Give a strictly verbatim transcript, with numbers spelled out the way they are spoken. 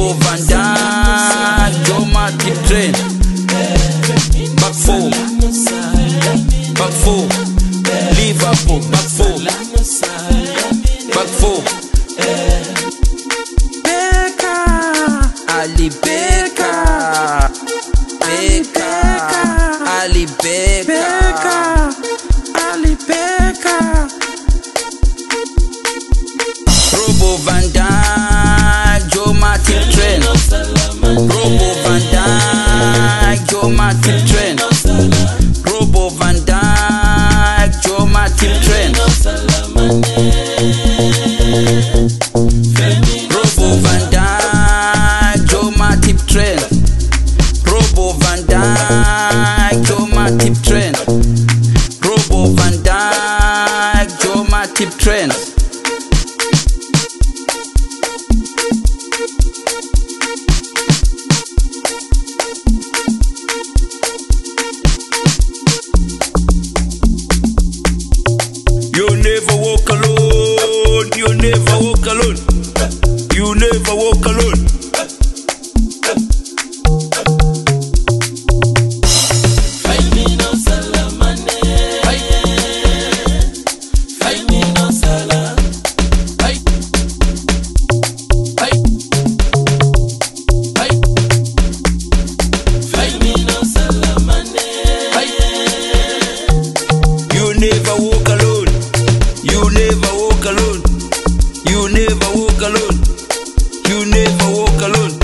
Robbo, Van Dijk, Joe Matip, Trent. Back four, back four, Liverpool, back four, back four. Beka, Ali Beka, Beka, Ali Beka, Ali Beka. Robbo, Van Dijk, Joe Matip, Trent. Robbo, Van Dijk, Joe Matip, Trent. Robbo, Van Dijk, Joe Matip, Trent. Robbo, Van Dijk, Joe Matip, Trent. Robbo, Van Dijk, Joe Matip, Trent. Robbo, Van Dijk, Joe Matip, Trent. You never walk alone, you never walk alone, you never walk alone. Find me no salamane, find me no salam, find me no salamane. You never walk alone, you never walk alone, you never walk alone, you never walk alone.